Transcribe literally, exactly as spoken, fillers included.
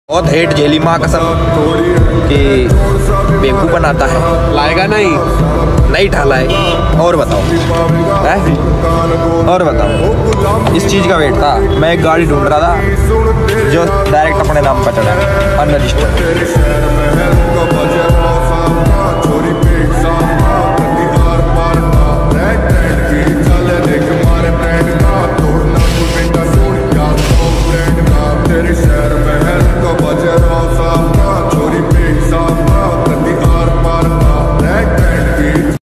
बहुत हेट झेली माँ कसम कि बेवकूफ़ बनाता है। लाएगा नहीं नहीं ढाला है। और बताओ है और बताओ इस चीज़ का वेट था। मैं एक गाड़ी ढूंढ रहा था जो डायरेक्ट अपने नाम पर चला है अनरजिस्टर्ड। तेरे शहर महल का बजरा साफ चोरी पे साफ